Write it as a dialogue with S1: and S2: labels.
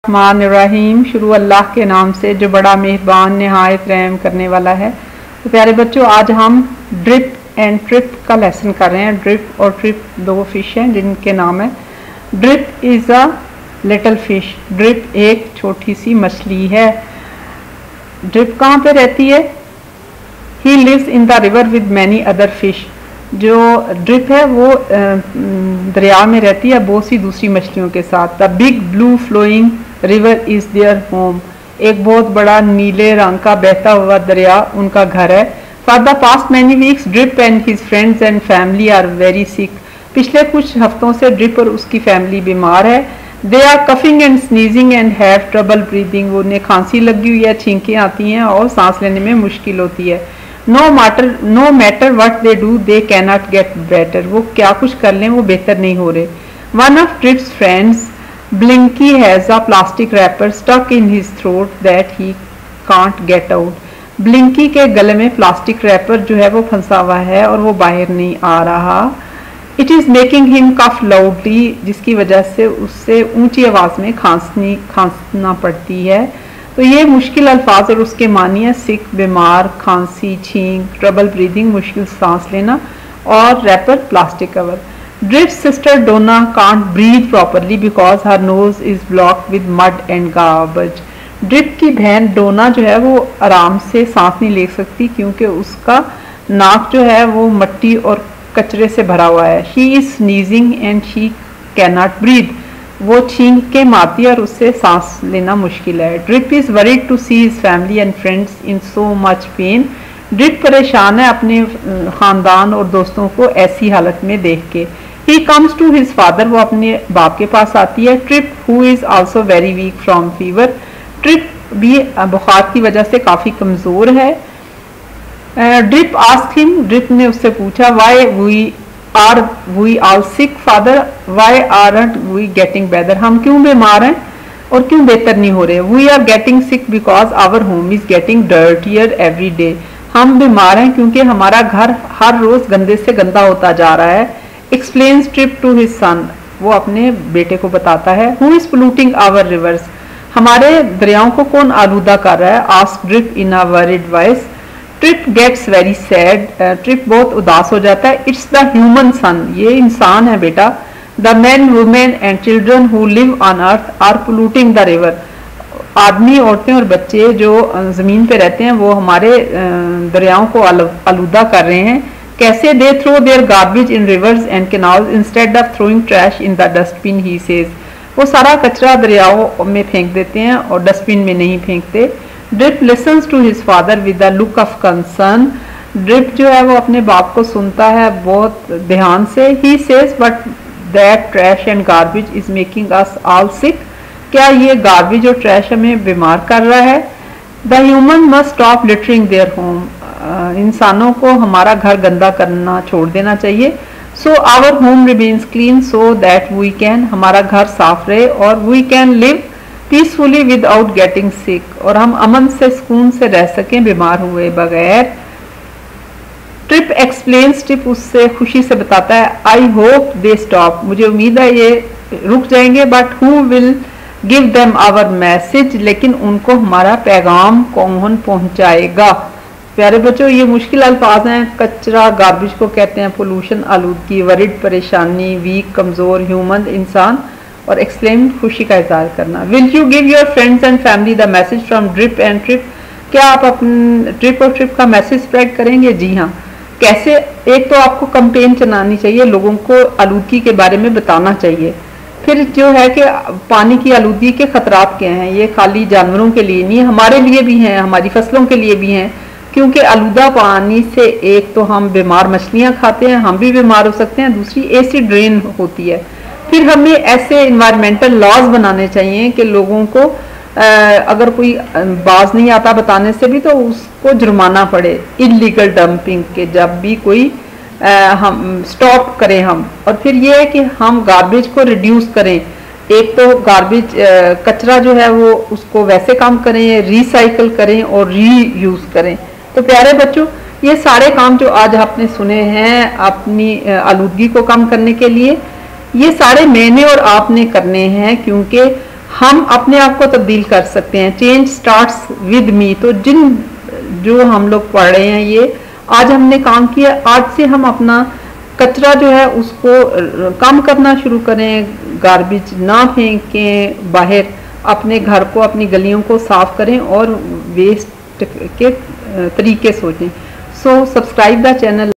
S1: रहीम शुरू अल्लाह के नाम से जो बड़ा मेहरबान नहायत रहम करने वाला है। तो प्यारे बच्चों, आज हम ड्रिप एंड ट्रिप का लेसन कर रहे हैं। ड्रिप और ट्रिप दो फिश हैं जिनके नाम है। Drip is a little fish. Drip एक छोटी सी मछली है। ड्रिप कहाँ पे रहती है? He lives in the river with many other fish. जो ड्रिप है वो दरिया में रहती है बहुत सी दूसरी मछलियों के साथ। The big blue flowing river is their home. एक बहुत बड़ा नीले रंग का बहता हुआ दरिया उनका घर है। For the past many weeks Drip and his friends and family are very sick. पिछले कुछ हफ्तों से ड्रिप और उसकी फैमिली बीमार है। They are coughing and sneezing and have trouble breathing. उन्हें खांसी लगी हुई है, छींकें आती हैं और सांस लेने में मुश्किल होती है। No matter what they do they cannot get better. वो क्या कुछ कर लें वो बेहतर नहीं हो रहे। One of Trip's friends Blinky has a plastic wrapper stuck in his throat that he can't get out. Blinky के गले में प्लास्टिक रैपर जो है वो फंसा हुआ है और वो बाहर नहीं आ रहा। It is making him cough loudly, जिसकी वजह से उससे ऊंची आवाज़ में खांसना पड़ती है। तो ये मुश्किल अल्फाज और उसके मानी है सिक बीमार, खांसी, छींक, ट्रबल ब्रीदिंग मुश्किल सांस लेना और wrapper plastic cover. Drip sister Donna can't breathe properly because her nose is blocked with mud and garbage. Drip की बहन डोना जो है वो आराम से सांस नहीं ले सकती क्योंकि उसका नाक जो है वो मिट्टी और कचरे से भरा हुआ है। She is sneezing and she can not breathe. वो छींक के मारती है और उससे सांस लेना मुश्किल है। Drip is worried to see his family and friends in so much pain. Drip परेशान है अपने खानदान और दोस्तों को ऐसी हालत में देख के। He comes to his father. वो अपने बाप के पास आती है। Trip who is also very weak from fever. Trip भी बुखार की वजह से काफ़ी कमज़ोर है। Drip asked him. ड्रिप ने उससे पूछा why we all sick father, why aren't we getting better. हम क्यों बीमार हैं और क्यों बेहतर नहीं हो रहे? We are getting sick because our home is getting dirtier every day. हम बीमार हैं क्योंकि हमारा घर हर रोज गंदे से गंदा होता जा रहा है। Explains Trip to his son. वो अपने बेटे को बताता है। Who is polluting our rivers. हमारे दरियाओं को कौन आलूदा कर रहा है? Ask Drip in a worried voice. Trip gets very sad. Trip बहुत उदास हो जाता है। It's the human son. ये इंसान है बेटा। The man women and children who live on earth are polluting the river. आदमी, औरतें और बच्चे जो ज़मीन पे रहते हैं वो हमारे दरियाओं को आलूदा कर रहे हैं। कैसे? They throw their garbage in rivers and canals instead of throwing trash in the dustbin he says. वो सारा कचरा दरियाओं में फेंक देते हैं और डस्टबिन में नहीं फेंकते। Drip listens to his father with a look of concern. Drip जो है वो अपने बाप को सुनता है बहुत ध्यान से। He says but that trash and garbage is making us all sick. क्या ये गार्बेज और ट्रैश हमें बीमार कर रहा है? The human must stop littering their home. इंसानों को हमारा घर गंदा करना छोड़ देना चाहिए। So our home remains clean so that we can, हमारा घर साफ रहे और we can live peacefully without getting sick, और हम अमन से सुकून से रह सकें बीमार हुए बगैर। Trip explains. ट्रिप उससे खुशी से बताता है आई होप दे स्टॉप। मुझे उम्मीद है ये रुक जाएंगे। But who will give them our message. लेकिन उनको हमारा पैगाम कौन पहुंचाएगा? प्यारे बच्चों, ये मुश्किल अल्फाज हैं। कचरा गार्बेज को कहते हैं पोल्यूशन, आलूदगी, वरीड परेशानी, वीक कमज़ोर, ह्यूमन इंसान, और एक्सप्लेन खुशी का इजहार करना। Will you give your friends and family the message from Drip and Trip. क्या आप अपने ट्रिप और ट्रिप का मैसेज स्प्रेड करेंगे? जी हाँ। कैसे? एक तो आपको कंपेन चलानी चाहिए, लोगों को आलूदगी के बारे में बताना चाहिए। फिर जो है कि पानी की आलूदगी के खतरात क्या हैं, ये खाली जानवरों के लिए नहीं, हमारे लिए भी हैं, हमारी फसलों के लिए भी हैं। क्योंकि आलूदा पानी से एक तो हम बीमार मछलियाँ खाते हैं, हम भी बीमार हो सकते हैं, दूसरी एसिड ड्रेन होती है। फिर हमें ऐसे इन्वायरमेंटल लॉज बनाने चाहिए कि लोगों को अगर कोई बाज नहीं आता बताने से भी तो उसको जुर्माना पड़े। इलीगल डंपिंग के जब भी कोई हम स्टॉप करें हम। और फिर ये है कि हम गार्बेज को रिड्यूस करें। एक तो गार्बेज कचरा जो है वो उसको वैसे काम करें, रिसाइकल करें और रीयूज करें। तो प्यारे बच्चों, ये सारे काम जो आज आपने सुने हैं अपनी आलूदगी को कम करने के लिए, ये सारे मैंने और आपने करने हैं, क्योंकि हम अपने आप को तब्दील कर सकते हैं। Change starts with me. तो जो हम लोग पढ़ रहे हैं, ये आज हमने काम किया, आज से हम अपना कचरा जो है उसको कम करना शुरू करें, गार्बेज ना फेंकें बाहर, अपने घर को, अपनी गलियों को साफ करें और वेस्ट के तरीके सोचें। So subscribe the channel.